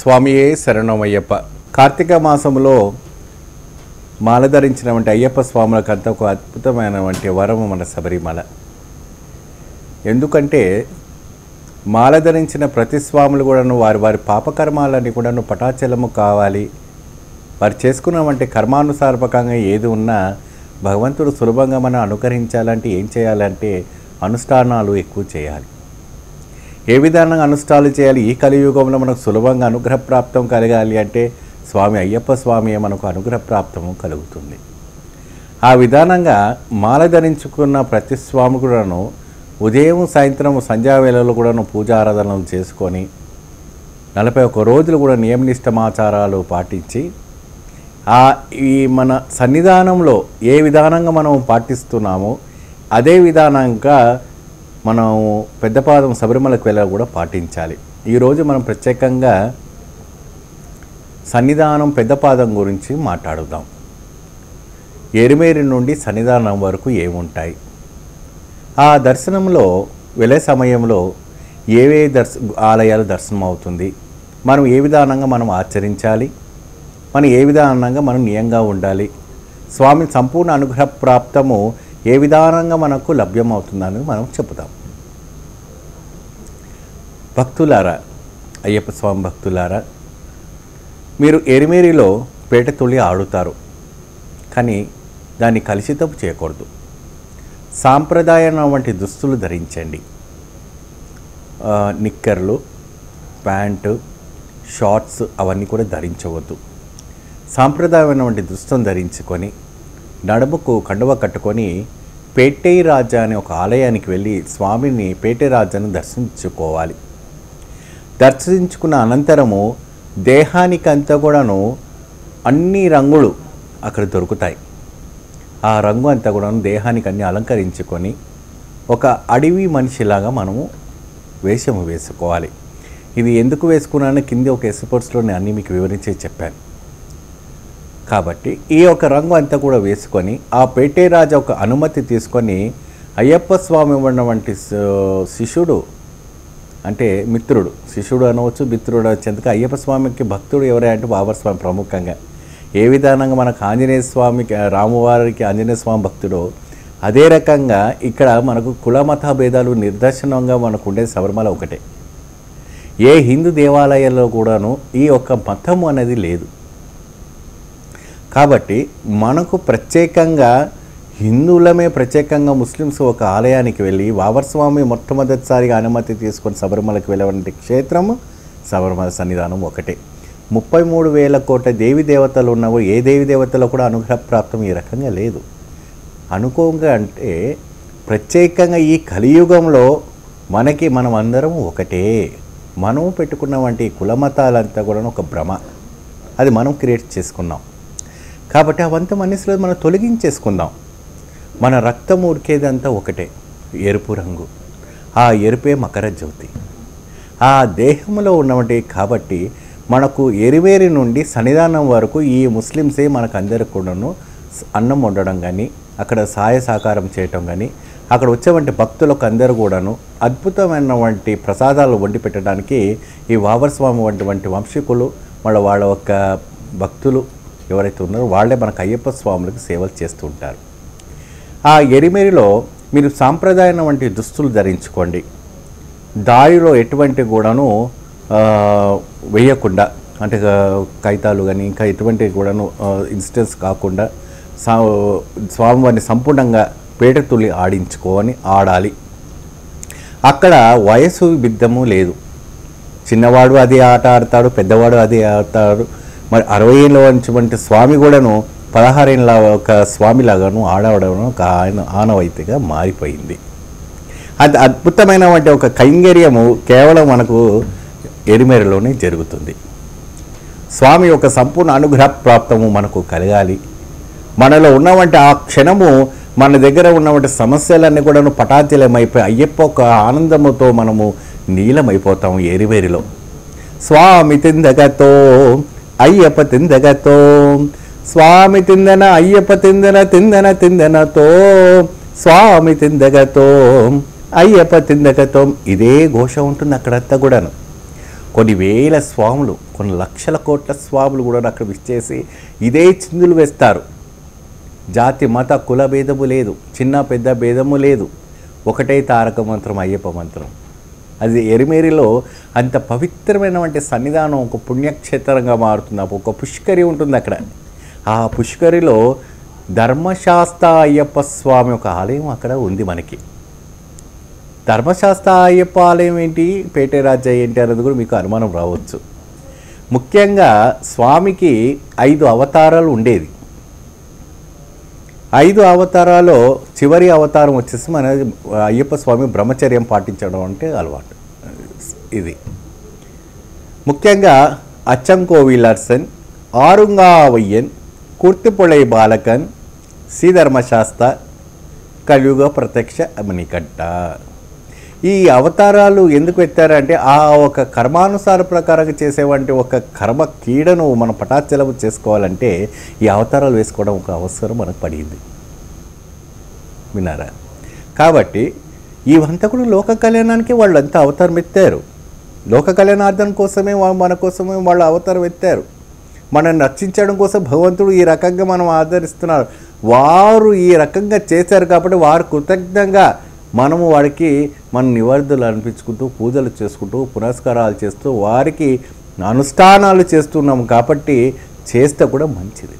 స్వామియే శరణం అయ్యప్ప. కార్తీక మాసంలో మాల ధరించినటువంటి అయ్యప్ప స్వాములకంతా ఒక అద్భుతమైనటువంటి వరము మన శబరిమల. ఎందుకంటే మాల ధరించిన ప్రతి స్వాములు కూడాను వారి వారి పాపకర్మాలన్నీ కూడాను పటాచలము కావాలి. వారు చేసుకున్నటువంటి కర్మానుసారపకంగా ఏది ఉన్నా భగవంతుడు సులభంగా మనం అనుకరించాలంటే ఏం చేయాలంటే అనుష్ఠానాలు ఎక్కువ చేయాలి. ఏ విధానంగా అనుష్ఠానాలు చేయాలి? ఈ కలియుగంలో మనకు సులభంగా అనుగ్రహప్రాప్తం కలగాలి అంటే స్వామి అయ్యప్ప స్వామియే మనకు అనుగ్రహప్రాప్తము కలుగుతుంది. ఆ విధానంగా మాల ధరించుకున్న ప్రతి స్వామి కూడాను ఉదయం సాయంత్రం సంధ్యావేళలో కూడాను పూజారాధనలు చేసుకొని 41 రోజులు కూడా నియమనిష్టమాచారాలు పాటించి ఈ మన సన్నిధానంలో ఏ విధానంగా మనం పాటిస్తున్నామో అదే విధానంగా మనం పెద్దపాదం శబరిమలకు వెళ్ళాలి కూడా పాటించాలి. ఈరోజు మనం ప్రత్యేకంగా సన్నిధానం పెద్దపాదం గురించి మాట్లాడుదాం. ఎరిమేరి నుండి సన్నిధానం వరకు ఏముంటాయి, ఆ దర్శనంలో వెళ్ళే సమయంలో ఏవే ఆలయాలు దర్శనం అవుతుంది, మనం ఏ విధానంగా మనం ఆచరించాలి, మనం ఏ విధానంగా మనం నియంగా ఉండాలి, స్వామి సంపూర్ణ అనుగ్రహ ప్రాప్తము ఏ విధానంగా మనకు లభ్యమవుతుందని మనం చెబుతాం. భక్తులారా, అయ్యప్ప స్వామి భక్తులారా, మీరు ఎరిమేరిలో పేట తుళ్ళి ఆడుతారు, కానీ దాన్ని కలుషితం చేయకూడదు. సాంప్రదాయం వంటి దుస్తులు ధరించండి. నిక్కర్లు, ప్యాంటు, షార్ట్స్ అవన్నీ కూడా ధరించవద్దు. సాంప్రదాయమైన వంటి దుస్తులను ధరించుకొని నడుముకు కండువ కట్టుకొని పేటై రాజా అనే ఒక ఆలయానికి వెళ్ళి స్వామిని పేటై రాజాను దర్శించుకోవాలి. దర్శించుకున్న అనంతరము దేహానికంతా కూడాను అన్ని రంగులు అక్కడ దొరుకుతాయి. ఆ రంగు అంతా కూడాను దేహానికి అన్ని అలంకరించుకొని ఒక అడవి మనిషిలాగా మనము వేషము వేసుకోవాలి. ఇది ఎందుకు వేసుకున్నానో కింద ఒక ఎపిసోడ్స్లో నేను అన్నీ మీకు వివరించి చెప్పాను. కాబట్టి ఈ యొక్క రంగు అంతా కూడా వేసుకొని ఆ పేటే రాజా ఒక అనుమతి తీసుకొని అయ్యప్ప స్వామి ఉన్నటువంటి శిష్యుడు అంటే మిత్రుడు, శిష్యుడు అనవచ్చు, మిత్రుడు వచ్చేందుకు అయ్యప్ప స్వామికి భక్తుడు ఎవరే అంటే బాబర్ స్వామి ప్రముఖంగా. ఏ విధానంగా మనకు ఆంజనేయ స్వామికి రామువారికి ఆంజనేయ స్వామి భక్తుడో అదే రకంగా ఇక్కడ మనకు కులమత భేదాలు నిర్దర్శనంగా మనకు ఉండే శబరిమల ఒకటే. ఏ హిందూ దేవాలయాల్లో కూడాను ఈ యొక్క మతము అనేది లేదు. కాబట్టి మనకు ప్రత్యేకంగా హిందువులమే ప్రత్యేకంగా ముస్లిమ్స్ ఒక ఆలయానికి వెళ్ళి బాబర్ స్వామి మొట్టమొదటిసారిగా అనుమతి తీసుకొని శబరిమలకు వెళ్ళే క్షేత్రము శబరిమల సన్నిధానం ఒకటే. 33,000 కోట్ల దేవి దేవతలు ఉన్నవి, ఏ దేవి దేవతలో కూడా అనుగ్రహప్రాప్తం ఈ రకంగా లేదు. అనుకోగా అంటే ప్రత్యేకంగా ఈ కలియుగంలో మనం అందరం ఒకటే. మనం పెట్టుకున్న వంటి కులమతాలంతా కూడా ఒక భ్రమ, అది మనం క్రియేట్ చేసుకున్నాం. కాబట్టి అవంతా మనసులో మనం తొలగించేసుకుందాం. మన రక్తం ఉరికేదంతా ఒకటే, ఎరుపు రంగు. ఆ ఎరుపే మకర జ్యోతి. ఆ దేహంలో ఉన్నవంటి కాబట్టి మనకు ఎరివేరి నుండి సన్నిధానం వరకు ఈ ముస్లిమ్సే మనకు అందరికి కూడాను అన్నం వండడం కానీ, అక్కడ సహాయ సహకారం చేయటం కానీ, అక్కడ వచ్చేవంటి భక్తులకు అందరూ కూడాను అద్భుతమైనటువంటి ప్రసాదాలు వండి పెట్టడానికి ఈ బాబర్ స్వామి వంటి వంశీకులు వాళ్ళ యొక్క భక్తులు ఎవరైతే ఉన్నారో వాళ్ళే మనకు అయ్యప్ప స్వాములకు సేవలు చేస్తూ ఉంటారు. ఆ ఎరిమేరిలో మీరు సాంప్రదాయం వంటి దుస్తులు ధరించుకోండి. దారిలో ఎటువంటి కూడాను వేయకుండా, అంటే కైతాలు కానీ ఇంకా ఎటువంటి కూడాను ఇన్సిడెంట్స్ కాకుండా స్వామివారిని సంపూర్ణంగా పేట తుల్లి ఆడాలి. అక్కడ వయసు బిద్దము లేదు. చిన్నవాడు అది ఆట ఆడతాడు, పెద్దవాడు అది ఆడతాడు. మరి 60 ఏళ్ళ వంటి స్వామి కూడాను 16 ఏళ్ళ ఒక స్వామిలాగాను ఆడవడం ఒక ఆనవాయితీగా మారిపోయింది. అది అద్భుతమైనటువంటి ఒక కైంగర్యము కేవలం మనకు ఎరిమేరలోనే జరుగుతుంది. స్వామి యొక్క సంపూర్ణ అనుగ్రహ ప్రాప్తము మనకు కలగాలి. మనలో ఉన్నవంటి ఆ క్షణము మన దగ్గర ఉన్నవంటి సమస్యలన్నీ కూడాను పటాచలమైపోయి అయ్యప్ప ఒక ఆనందముతో మనము నీలమైపోతాము ఎరిమేరిలో. స్వామి తిందగతో అయ్యప్ప తిందగతో, స్వామి తిందన అయ్యప్ప తిందనతో, స్వామి తిందగతో అయ్యప్ప తిందగతో. ఇదే ఘోష ఉంటుంది అక్కడంతా కూడాను. కొన్ని వేల స్వాములు కొన్ని లక్షల కోట్ల స్వాములు కూడా అక్కడ విచ్చేసి ఇదే చిందులు వేస్తారు. జాతి మత కుల భేదము లేదు, చిన్న పెద్ద భేదము లేదు, ఒకటే తారక మంత్రం అయ్యప్ప మంత్రం. అది ఎరిమేరిలో అంత పవిత్రమైనటువంటి సన్నిధానం ఒక పుణ్యక్షేత్రంగా మారుతుంది. ఒక పుష్కరి ఉంటుంది అక్కడ. ఆ పుష్కరిలో ధర్మశాస్త్ర అయ్యప్ప స్వామి ఒక ఆలయం అక్కడ ఉంది మనకి. ధర్మశాస్త్ర అయ్యప్ప ఆలయం ఏంటి, పేటే రాజా ఏంటి అనేది కూడా మీకు అనుమానం రావచ్చు. ముఖ్యంగా స్వామికి 5 అవతారాలు ఉండేది. 5 అవతారాల్లో చివరి అవతారం వచ్చేసి మన అయ్యప్ప స్వామి బ్రహ్మచర్యం పాటించడం అంటే అలవాటు. ఇది ముఖ్యంగా అచ్చంకోవిలర్సన్, ఆరుంగావయ్యన్, కుర్తిపొళై బాలకన్, శ్రీధర్మశాస్త్ర, కలియుగ ప్రత్యక్ష మణికట్ట. ఈ అవతారాలు ఎందుకు ఎత్తారంటే ఆ ఒక కర్మానుసార ప్రకారంగా చేసేవంటి ఒక కర్మ కీడను మనం పటాచలము చేసుకోవాలంటే ఈ అవతారాలు వేసుకోవడం ఒక అవసరం మనకు పడింది. విన్నారా? కాబట్టి ఇవంతా కూడా లోక కళ్యాణానికి వాళ్ళు అంతా అవతారం ఎత్తారు. లోక కళ్యాణార్థం కోసమే మన కోసమే వాళ్ళు అవతారం ఎత్తారు. మనల్ని రక్షించడం కోసం భగవంతుడు ఈ రకంగా మనం ఆదరిస్తున్నారు. వారు ఈ రకంగా చేశారు కాబట్టి వారు కృతజ్ఞంగా మనము వారికి మన నివర్ధులు అనిపించుకుంటూ పూజలు చేసుకుంటూ పునస్కారాలు చేస్తూ వారికి అనుష్ఠానాలు చేస్తున్నాము. కాబట్టి చేస్తే కూడా మంచిది.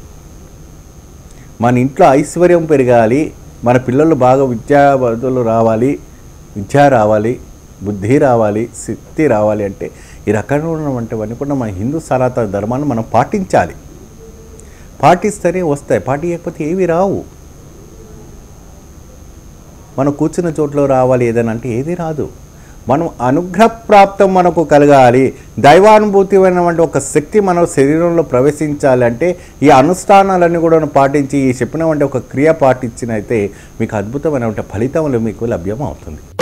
మన ఇంట్లో ఐశ్వర్యం పెరగాలి, మన పిల్లలు బాగా విద్యాబుద్ధులు రావాలి, విద్య రావాలి, బుద్ధి రావాలి, శక్తి రావాలి అంటే ఈ రకంగా ఉన్నవంటివన్నీ కూడా మన హిందూ సనాతన ధర్మాన్ని మనం పాటించాలి. పాటిస్తేనే వస్తాయి, పాటించకపోతే ఏవి రావు. మనం కూర్చున్న చోట్లో రావాలి ఏదైనా అంటే ఏది రాదు. మనం అనుగ్రహప్రాప్తం మనకు కలగాలి, దైవానుభూతి అయినటువంటి ఒక శక్తి మన శరీరంలో ప్రవేశించాలి అంటే ఈ అనుష్ఠానాలన్నీ కూడా పాటించి ఈ చెప్పినటువంటి ఒక క్రియ పాటించినైతే మీకు అద్భుతమైనటువంటి ఫలితములు మీకు లభ్యం అవుతుంది.